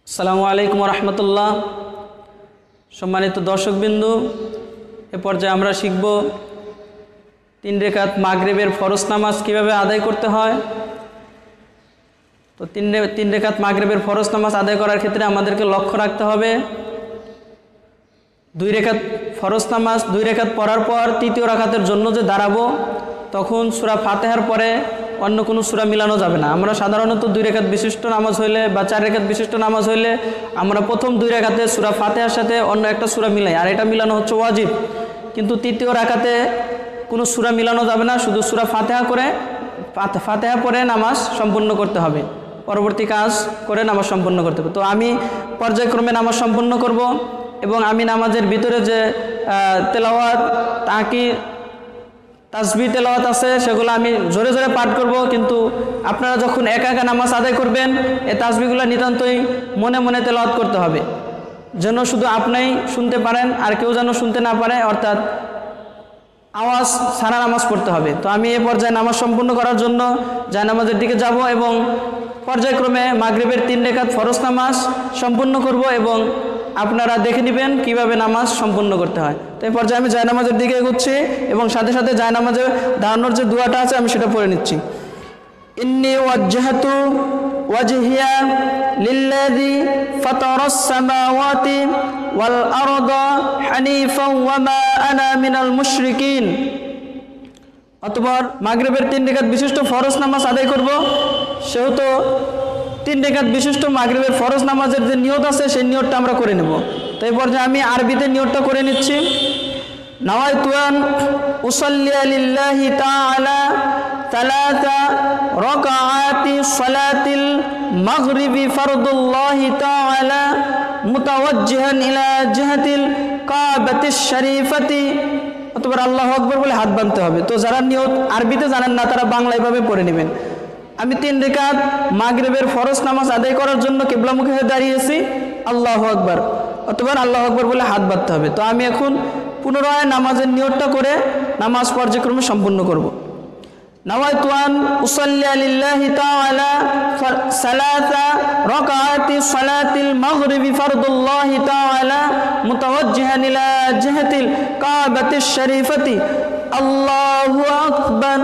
আসসালামু আলাইকুম রহমতুল্লাহ। সম্মানিত দর্শকবিন্দু, এ পর্যায়ে আমরা শিখব 3 রাকাত মাগরিবের ফরজ নামাজ কিভাবে আদায় করতে হয়। তো 3 রাকাত মাগরিবের ফরজ নামাজ আদায় করার ক্ষেত্রে আমাদেরকে লক্ষ্য রাখতে হবে 2 রাকাত ফরজ নামাজ 2 রাকাত পড়ার পর তৃতীয় রাকাতের জন্য যে দাঁড়াবো, তখন সূরা ফাতিহার পরে অন্য কোনো সূরা মিলানো যাবে না। আমরা সাধারণত 2 রাকাত বিশিষ্ট নামাজ হইলে বা 4 রাকাত বিশিষ্ট নামাজ হইলে আমরা প্রথম 2 রাকাতে সূরা ফাতিহার সাথে অন্য একটা সূরা মিলাই, আর এটা মিলানো হচ্ছে ওয়াজিব। কিন্তু তৃতীয় রাকাতে কোনো সূরা মিলানো যাবে না, শুধু সূরা ফাতিহা পড়ে নামাজ সম্পূর্ণ করতে হবে, পরবর্তী কাজ করে নামাজ সম্পূর্ণ করতে হবে। তো আমি পর্যায়ক্রমে নামাজ সম্পূর্ণ করব এবং আমি নামাজের ভিতরে যে তেলাওয়াত তাসবিহ তেলাওয়াত আছে সেগুলো আমি জোরে জোরে পাঠ করব। কিন্তু আপনারা যখন একা একা নামাজ আদায় করবেন, এই তাসবিহগুলো নিতান্তই মনে মনে তেলাওয়াত করতে হবে, যেন শুধু আপনিই শুনতে পারেন আর কেউ যেন শুনতে না পারে, অর্থাৎ আওয়াজ ছাড়া নামাজ পড়তে হবে। তো আমি এ পর্যায়ে নামাজ সম্পূর্ণ করার জন্য জায়নামাজের দিকে যাব এবং পর্যায়ক্রমে মাগরিবের 3 রাকাত ফরজ নামাজ সম্পূর্ণ করব এবং আপনারা দেখে নেবেন কিভাবে নামাজ সম্পূর্ণ করতে হয়। তো এই পর্যায়ে আমি জায়নামাজের দিকে এগোচ্ছি এবং সাথে সাথে জায়নামাজে দাঁড়ানোর যে দোয়াটা আছে আমি সেটা পড়ে নিচ্ছি। ইন্নী ওয়াজ্জাহতু ওয়াজহিয়া লিল্লাযী ফাতারাস সামাওয়াতি ওয়াল আরদা হানিফাও ওয়া মা আনা মিনাল মুশরিকিন। অতঃপর মাগরিবের 3 রাকাত বিশিষ্ট ফরজ নামাজ আদায় করব, সেহেতু 3 রাকাত বিশিষ্ট মাগরিবের ফরজ নামাজের যে নিয়ত আছে সেই নিয়তটা আমরা করে নেব। তো এই পর্যায়ে আমি আরবিতে নিয়তটা করে নিচ্ছি। নাওয়াইতু আন উসাল্লি লিল্লাহি তাআলা 3 রাকাআতি সালাতিল মাগরিবি ফরদুল্লাহি তাআলা মুতাওয়াজ্জিহান ইলা জিহাতিল কাবাতিশ শরীফাতি। অতঃপর আল্লাহু আকবার বলে হাত বাঁধতে হবে। তো যারা নিয়ত আরবিতে জানেন না তারা বাংলা এভাবে পড়ে নেবেন। আমি 3 রাকাত মাগরিবের ফরজ নামাজ আদায় করার জন্য কিবলামুখী হয়ে দাঁড়িয়েছি, আল্লাহু আকবার, অতঃপর আল্লাহু আকবার বলে হাত বাঁধতে হবে। তো আমি এখন পুনরায় নামাজের নিয়তটা করে নামাজ পর্যায়ক্রমে সম্পূর্ণ করব। নাওয়াইতু আন উসাল্লি লিল্লাহি তাআলা 3 রাকাআতি সালাতিল মাগরিবি ফরদুল্লাহি তাআলা মুতাওয়াজ্জিহান ইলা জিহাতিল কাবাতিশ শরীফাতি। আল্লাহু আকবার।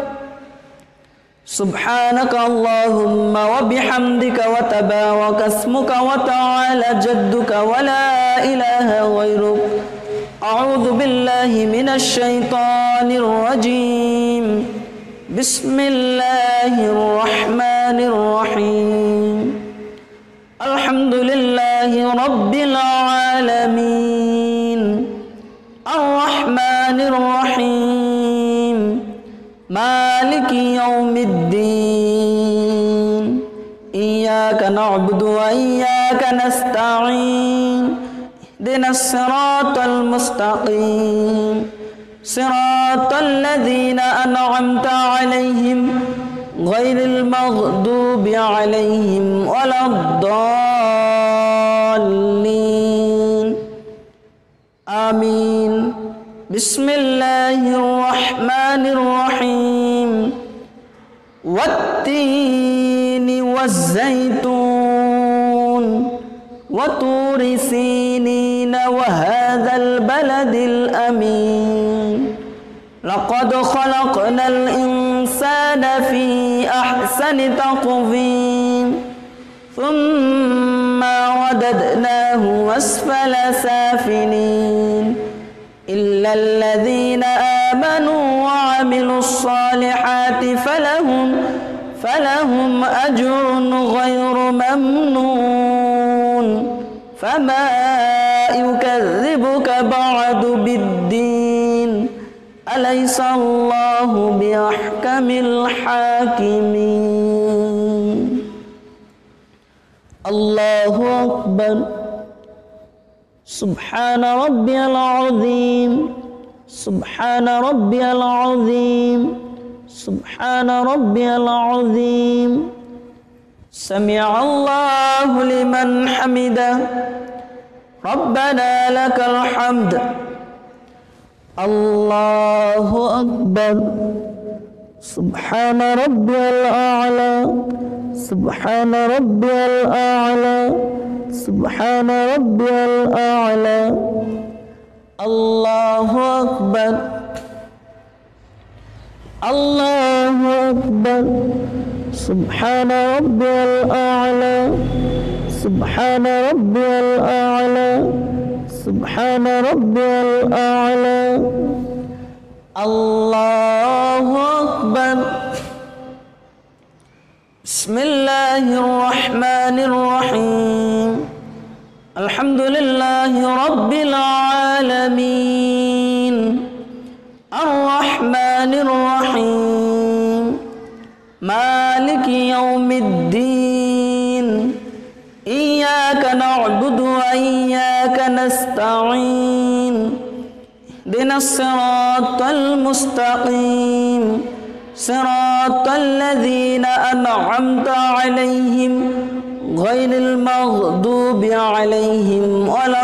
سبحانك اللهم وبحمدك وتبارك اسمك وتعالى جدك ولا إله غيرك. أعوذ بالله من الشيطان الرجيم. بسم الله الرحمن الرحيم. الحمد لله رب العالمين الرحمن الرحيم مالك يوم الدين إياك نعبد وإياك نستعين اهدنا الصراط المستقيم صراط الذين أنعمت عليهم غير المغضوب عليهم ولا الضالين آمين. بسم الله الرحمن الرحيم. والتين والزيتون وطور سينين وهذا البلد الأمين لقد خلقنا الإنسان في أحسن تقويم ثم رددناه أسفل سافلين إلا الذين آمنوا وعملوا الصالحات فلهم أجر غير ممنون. فما يكذبك بعد بالدين أليس الله بأحكم الحاكمين. الله أكبر. سبحان ربي العظيم سبحان ربي العظيم سبحان ربي العظيم. سمع الله لمن حمده ربنا لك الحمد. الله أكبر. سبحان ربي الأعلى سبحان ربي الأعلى سبحان ربي الأعلى. الله أكبر الله أكبر. سبحان ربي الأعلى سبحان ربي الأعلى سبحان ربي الأعلى. الله أكبر. بسم الله الرحمن الرحيم. الحمد لله رب العالمين الرحمن الرحيم مالك يوم الدين إياك نعبد وإياك نستعين اهدنا الصراط المستقيم صراط الذين أنعمت عليهم غير المغضوب عليهم ولا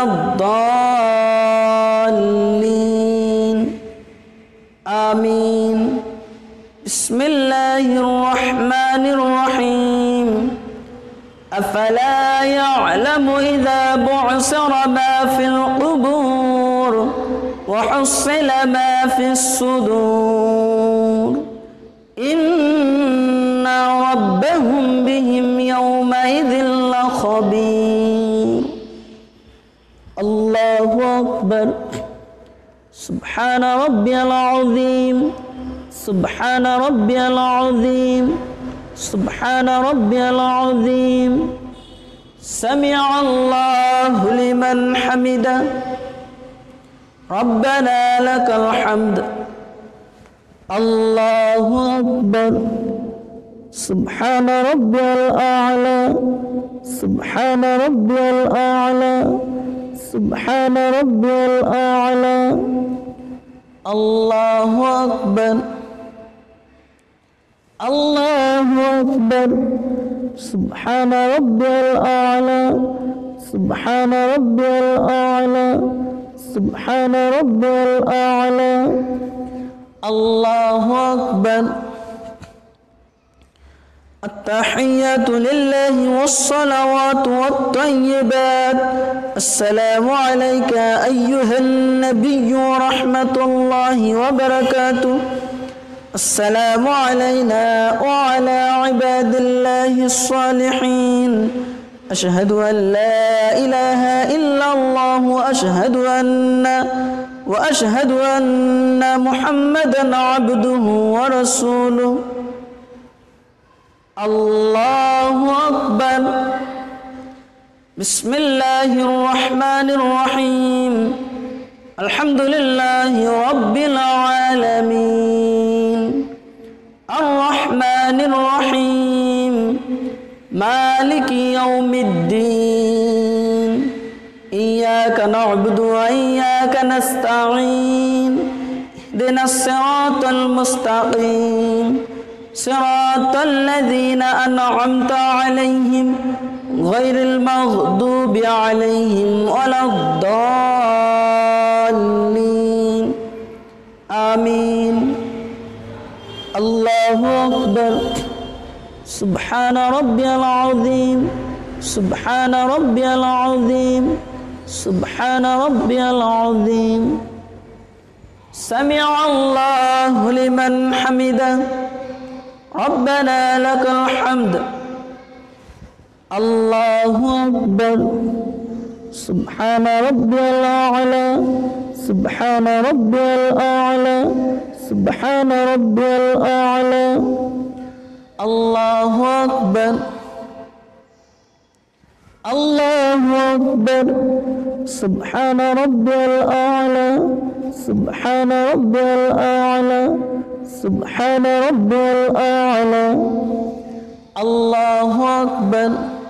الضالين آمين. بسم الله الرحمن الرحيم. أفلا يعلم إذا بعثر ما في القبور وحصل ما في الصدور إن ربهم بهم يومئذ لخبير. الله أكبر. سبحان ربي العظيم سبحان ربي العظيم سبحان ربي العظيم. سمع الله لمن حمده ربنا لك الحمد. الله أكبر. سبحان ربي الأعلى سبحان ربي الأعلى سبحان ربي الأعلى. الله أكبر الله أكبر. سبحان ربي الأعلى سبحان ربي الأعلى سبحان ربي الأعلى. الله أكبر. التحيات لله والصلوات والطيبات. السلام عليك أيها النبي ورحمة الله وبركاته. السلام علينا وعلى عباد الله الصالحين. أشهد أن لا إله إلا الله وأشهد أن محمدا عبده ورسوله. الله أكبر. بسم الله الرحمن الرحيم. الحمد لله رب العالمين الرحمن الرحيم مالك يوم الدين إياك نعبد وإياك نستعين اهدنا الصراط المستقيم صراط الذين أنعمت عليهم غير المغضوب عليهم ولا الضالين آمين. الله أكبر. سبحان ربي العظيم سبحان ربي العظيم سبحان ربي العظيم. سمع الله لمن حمده ربنا لك الحمد. الله أكبر. سبحان ربي الأعلى سبحان ربي الأعلى سبحان ربي الأعلى. الله أكبر الله أكبر. سبحان ربي الأعلى سبحان ربي الأعلى سبحان ربي الأعلى. الله أكبر.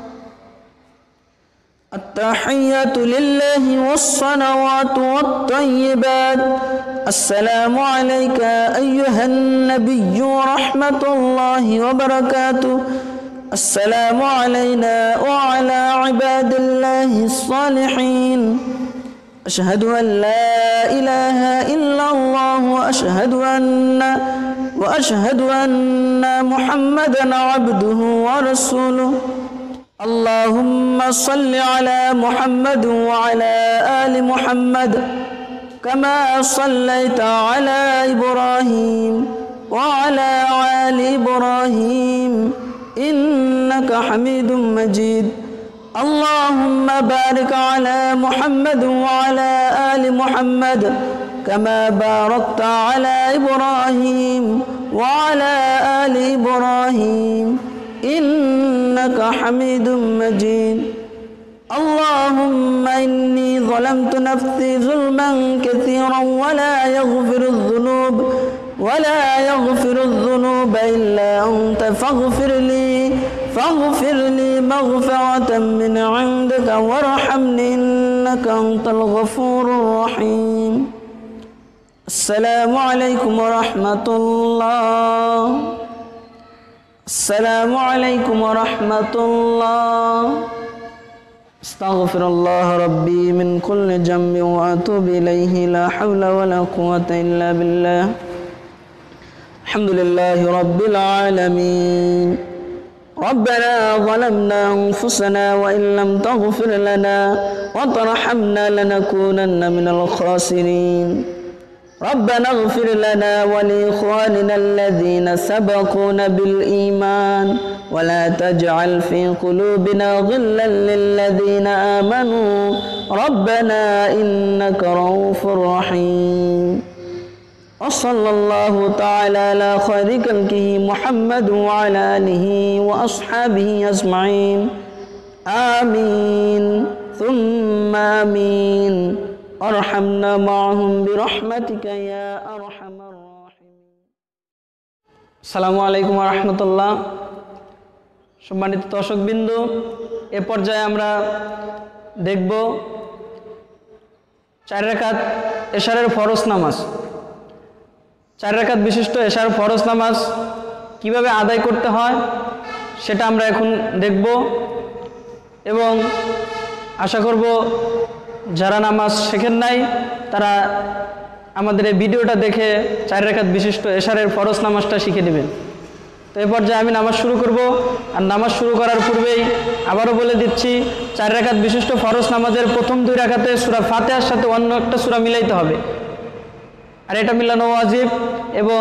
التحيات لله والصلوات والطيبات. السلام عليك أيها النبي ورحمة الله وبركاته. السلام علينا وعلى عباد الله الصالحين. أشهد أن لا إله إلا الله وأشهد أن محمدا عبده ورسوله. اللهم صل على محمد وعلى آل محمد كما صليت على إبراهيم وعلى آل إبراهيم إنك حميد مجيد اللهم بارك على محمد وعلى آل محمد كما باركت على إبراهيم وعلى آل إبراهيم إنك حميد مجيد اللهم إني ظلمت نفسي ظلما كثيرا ولا يغفر الذنوب إلا أنت فاغفر لي مغفرة من عندك وارحمني إنك أنت الغفور الرحيم السلام عليكم ورحمة الله السلام عليكم ورحمة الله استغفر الله ربي من كل ذنب وأتوب إليه لا حول ولا قوة إلا بالله الحمد لله رب العالمين ربنا ظلمنا أنفسنا وإن لم تغفر لنا وترحمنا لنكونن من الخاسرين ربنا اغفر لنا ولإخواننا الذين سبقونا بالإيمان ولا تجعل في قلوبنا غلا للذين آمنوا ربنا إنك رؤوف رحيم وصلى الله تعالى على خير خلقه محمد وعلى آله وأصحابه أجمعين آمين ثم آمين أرحمنا معهم برحمتك يا أرحم الراحمين আসসালামু আলাইকুম ওয়া রাহমাতুল্লাহ। সম্মানিত দর্শকবৃন্দ, এ পর্যায়ে আমরা দেখব 4 রাকাত এশারের ফরজ নামাজ। 4 রাকাত বিশিষ্ট এশার ফরজ নামাজ কিভাবে আদায় করতে হয় সেটা আমরা এখন দেখব এবং আশা করব যারা নামাজ শেখেন নাই তারা আমাদের এই ভিডিওটা দেখে 4 রাকাত বিশিষ্ট এশারের ফরজ নামাজটা শিখে নেবেন। তো এই পর্যায়ে আমি নামাজ শুরু করব। আর নামাজ শুরু করার পূর্বেই আবারও বলে দিচ্ছি, 4 রাকাত বিশিষ্ট ফরজ নামাজের প্রথম 2 রাকাতে সূরা ফাতিহার সাথে অন্য একটা সূরা মিলাইতে হবে, আর এটা মিলানো ওয়াজিব। এবং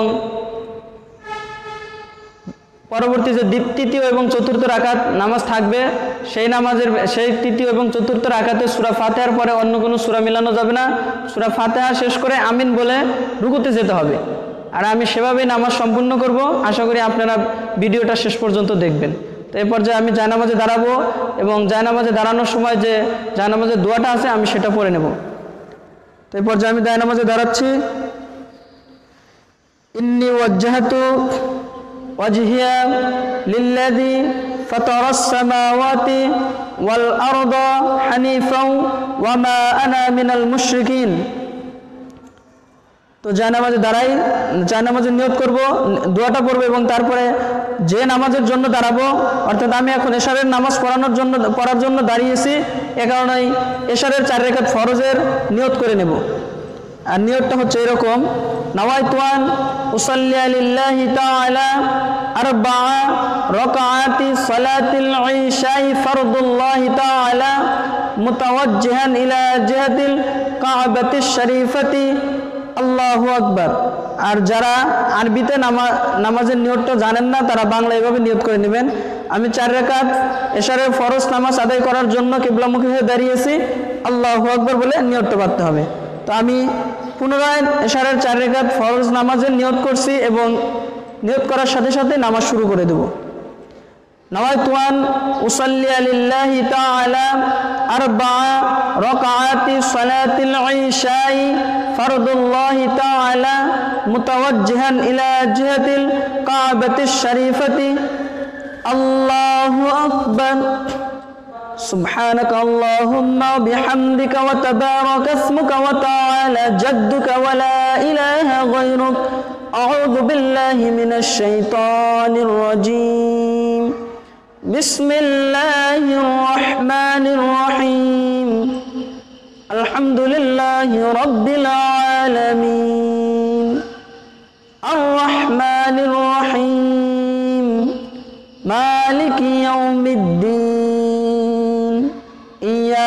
পরবর্তী যে তৃতীয় এবং চতুর্থ রাকাত নামাজ থাকবে সেই তৃতীয় এবং চতুর্থ রাকাতে সূরা ফাতিহার পরে অন্য কোনো সূরা মিলানো যাবে না। সূরা ফাতিহা শেষ করে আমিন বলে রুকুতে যেতে হবে। আর আমি সেভাবেই নামাজ সম্পূর্ণ করব। আশা করি আপনারা ভিডিওটা শেষ পর্যন্ত দেখবেন। তো এই পর্যায়ে আমি জায়নামাজে দাঁড়াবো এবং জায়নামাজে দাঁড়ানোর সময় যে জায়নামাজের দোয়াটা আছে আমি সেটা পড়ে নেব। তো এই পর্যায়ে আমি জায়নামাজে দাঁড়াচ্ছি। ইন্নী ওয়াজ্জাহতু ওয়াজহিয়া লিল্লাযী ফাতারাস সামাওয়াতি ওয়াল আরদা হানিফাও ওয়া মা আনা মিনাল মুশরিকিন। তো জায়নামাজে দাঁড়াই, জায়নামাজে নিয়ত করব, দোয়াটা পড়ব এবং তারপরে যে নামাজের জন্য দাঁড়াবো, অর্থাৎ আমি এখন এশারের নামাজ পড়ার জন্য দাঁড়িয়েছি, এ কারণেই এশারের 4 রাকাত ফরজের নিয়ত করে নেব। আর নিয়তটা হচ্ছে এরকম: নাওয়াইতু আন উসাল্লি লিল্লাহি তাআলা আরবা'a রাকাআতি সালাতিল ইশাই ফরদুল্লাহি তাআলা মুতাওয়াজ্জিহান ইলা জিহাতিল কাবাতিশ শরীফাতি আল্লাহু আকবার। আর যারা আরবিতে নামাজের নিয়তটা জানেন না তারা বাংলা এভাবে নিয়ত করে নেবেন: আমি 4 রাকাত এশারের ফরজ নামাজ আদায় করার জন্য কিবলামুখী হয়ে দাঁড়িয়েছি, আল্লাহু আকবার বলে নিয়তটা পড়তে হবে। তো আমি পুনরায় এশারের 4 রাকাত ফরজ নামাজের নিয়ত করছি এবং নিয়ত করার সাথে সাথে নামাজ শুরু করে দেব। নাওয়াইতু আন উসাল্লি লিল্লাহি তাআলা আরবা'a রাকাআতি সালাতিল ইশাই ফরদুল্লাহি তাআলা মুতাওয়াজ্জিহান ইলা জিহাতিল কাবাতিশ শরীফাতি আল্লাহু আকবার। سبحانك اللهم وبحمدك وتبارك اسمك وتعالى جدك ولا إله غيرك أعوذ بالله من الشيطان الرجيم بسم الله الرحمن الرحيم الحمد لله رب العالمين الرحمن الرحيم مالك يوم الدين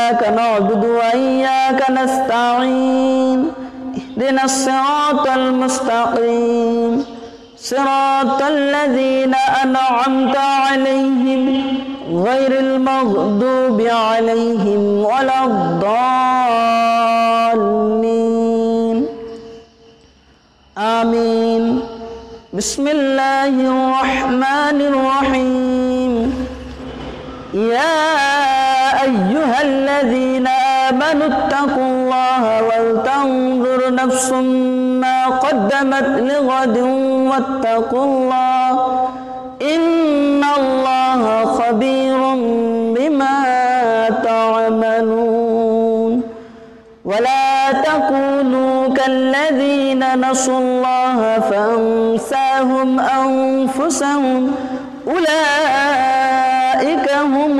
إياك نعبد وإياك نستعين اهدنا الصراط المستقيم صراط الذين أنعمت عليهم غير المغضوب عليهم ولا الضالين آمين بسم الله الرحمن الرحيم يا أيها الذين آمنوا اتقوا الله ولتنظر نفس ما قدمت لغد واتقوا الله إن الله خبير بما تعملون ولا تكونوا كالذين نسوا الله فأنساهم أنفسهم أولئك هم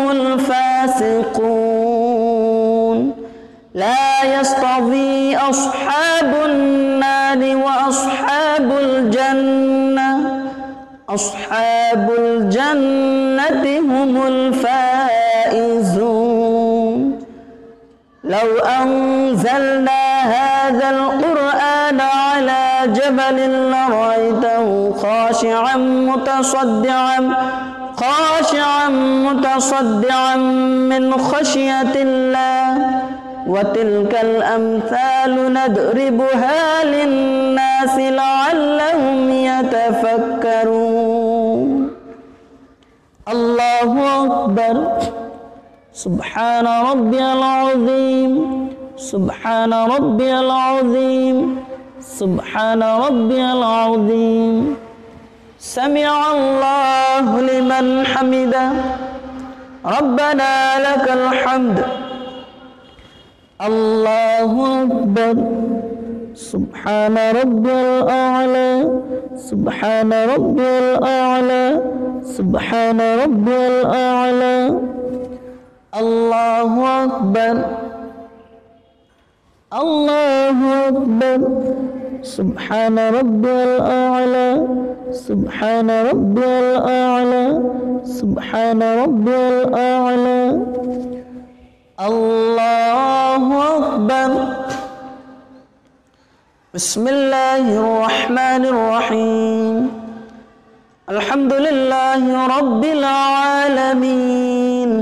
الفاسقون لا يستوي أصحاب النار وأصحاب الجنة أصحاب الجنة هم الفائزون لو أنزلنا هذا القرآن على جبل لرأيته خاشعا متصدعا من خشية الله وتلك الأمثال نضربها للناس لعلهم يتفكرون الله أكبر سبحان ربي العظيم سبحان ربي العظيم سبحان ربي العظيم سمع الله لمن حمده ربنا لك الحمد الله أكبر سبحان ربي الأعلى سبحان ربي الأعلى سبحان ربي الأعلى الله أكبر الله أكبر سبحان ربي الأعلى سبحان ربي الأعلى سبحان ربي الأعلى الله أكبر بسم الله الرحمن الرحيم الحمد لله رب العالمين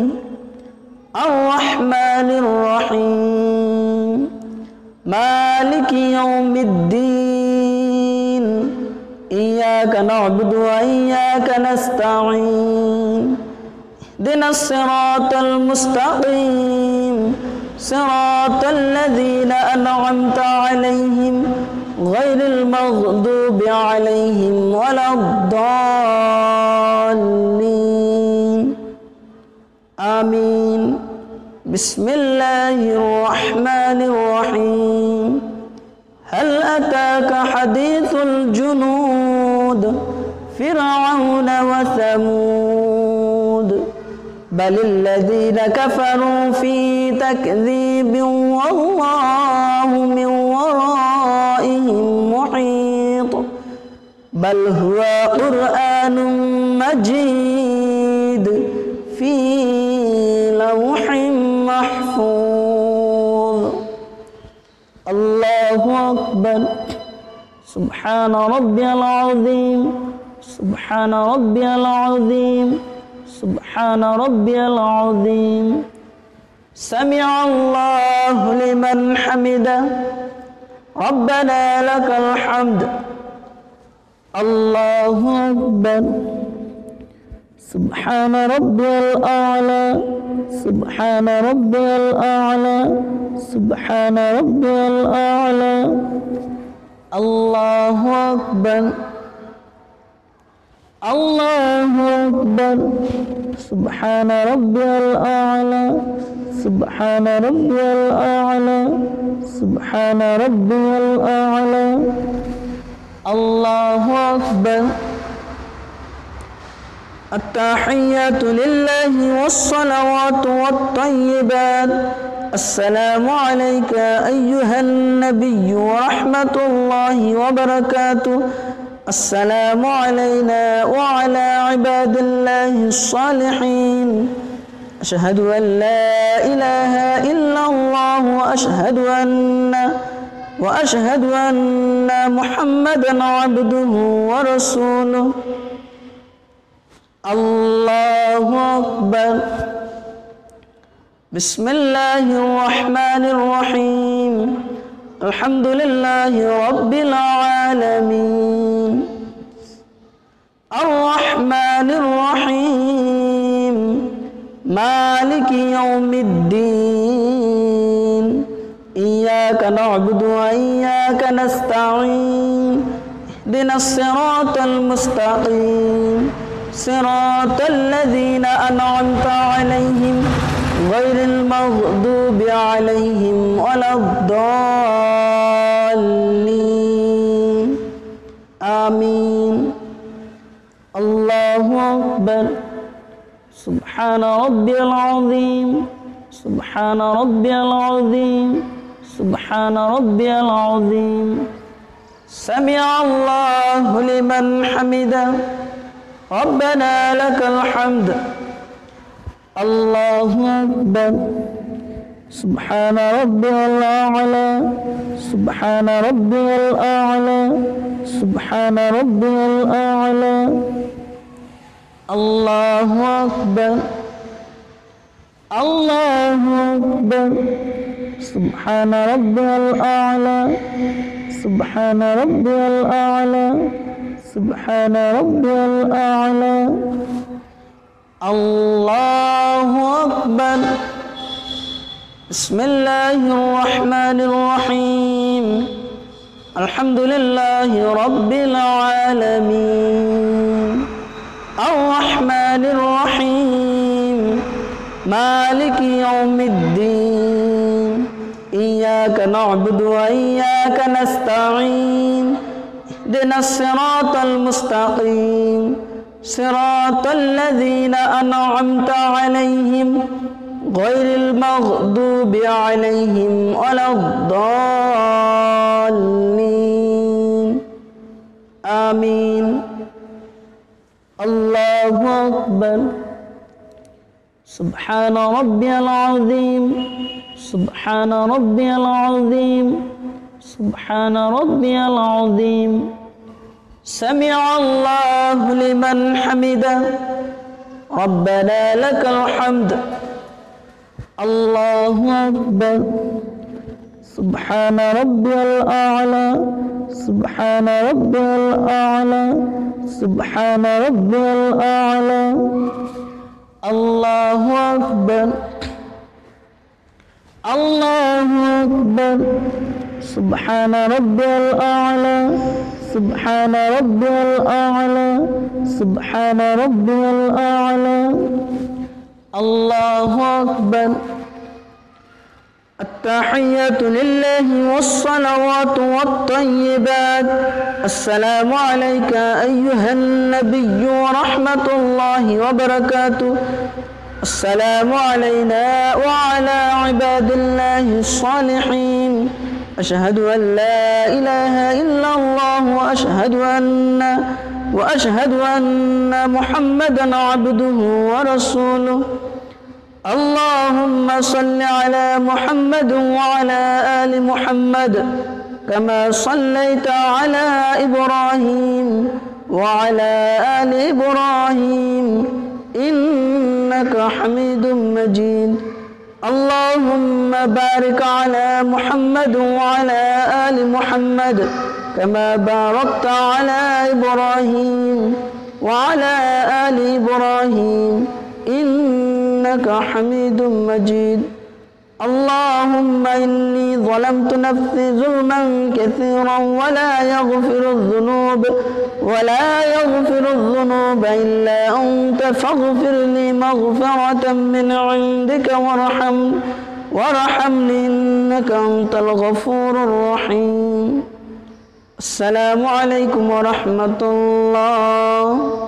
الرحمن الرحيم مالك يوم الدين إياك نعبد وإياك نستعين اهدنا الصراط المستقيم صراط الذين أنعمت عليهم غير المغضوب عليهم ولا الضالين آمين بسم الله الرحمن الرحيم هل أتاك حديث الجنود فرعون وثمود بل الذين كفروا في تكذيب والله من ورائهم محيط بل هو قرآن مجيد في لوح محفوظ الله أكبر سبحان ربي العظيم سبحان ربي العظيم سبحان ربي العظيم سمع الله لمن حمده ربنا لك الحمد الله أكبر سبحان ربي الأعلى سبحان ربي الأعلى سبحان ربي الأعلى الله أكبر الله أكبر سبحان ربي الأعلى سبحان ربي الأعلى سبحان ربي الأعلى الله أكبر التحيات لله والصلوات والطيبات السلام عليك أيها النبي ورحمة الله وبركاته السلام علينا وعلى عباد الله الصالحين أشهد أن لا إله إلا وأشهد أن محمدا عبده ورسوله. الله أكبر. بسم الله الرحمن الرحيم. الحمد لله رب العالمين الرحمن الرحيم مالك يوم الدين إياك نعبد وإياك نستعين اهدنا الصراط المستقيم صراط الذين أنعمت عليهم غير المغضوب عليهم ولا الضالين آمين. الله أكبر. سبحان ربي العظيم سبحان ربي العظيم سبحان ربي العظيم. سمع الله لمن حمده ربنا لك الحمد. الله أكبر. سبحان ربي الأعلى سبحان ربي الأعلى سبحان ربي الأعلى. الله أكبر. الله أكبر. سبحان ربي الأعلى سبحان ربي الأعلى سبحان ربي الأعلى. الله أكبر. بسم الله الرحمن الرحيم. الحمد لله رب العالمين الرحمن الرحيم مالك يوم الدين إياك نعبد وإياك نستعين اهدنا الصراط المستقيم صراط الذين أنعمت عليهم غير المغضوب عليهم ولا الضالين آمين. الله أكبر. سبحان ربي العظيم سبحان ربي العظيم سبحان ربي العظيم. سمع الله لمن حمده ربنا لك الحمد. الله أكبر. سبحان ربي الأعلى سبحان ربي الأعلى سبحان ربي الأعلى. الله أكبر. الله أكبر. سبحان ربي الأعلى سبحان ربي الأعلى سبحان ربي الأعلى. الله أكبر. التحيات لله والصلوات والطيبات. السلام عليك أيها النبي ورحمة الله وبركاته. السلام علينا وعلى عباد الله الصالحين. أشهد أن لا إله إلا الله وأشهد أن محمدا عبده ورسوله. اللهم صل على محمد وعلى آل محمد كما صليت على إبراهيم وعلى آل إبراهيم إنك حميد مجيد. اللهم بارك على محمد وعلى آل محمد كما باركت على إبراهيم وعلى آل إبراهيم إنك حميد مجيد. اللهم إني ظلمت نفسي ظلما كثيرا ولا يغفر الذنوب إلا أنت فاغفر لي مغفرة من عندك وارحمني إنك أنت الغفور الرحيم. السلام عليكم ورحمة الله.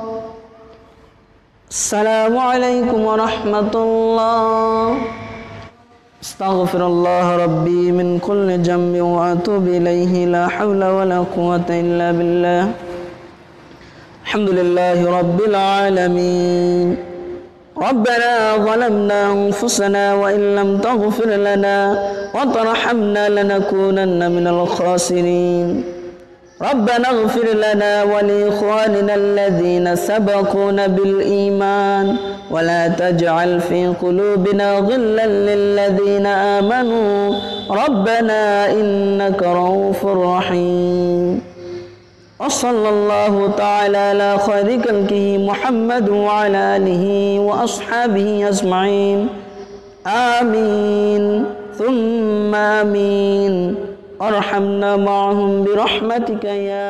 السلام عليكم ورحمة الله. استغفر الله ربي من كل ذنب وأتوب إليه لا حول ولا قوة إلا بالله. الحمد لله رب العالمين ربنا ظلمنا أنفسنا وإن لم تغفر لنا وترحمنا لنكونن من الخاسرين ربنا اغفر لنا ولإخواننا الذين سبقونا بالإيمان ولا تجعل في قلوبنا غلا للذين آمنوا ربنا إنك رؤوف رحيم وصلى الله تعالى على خير خلقه محمد وعلى آله وأصحابه أجمعين آمين ثم آمين ارحمنا معهم برحمتك يا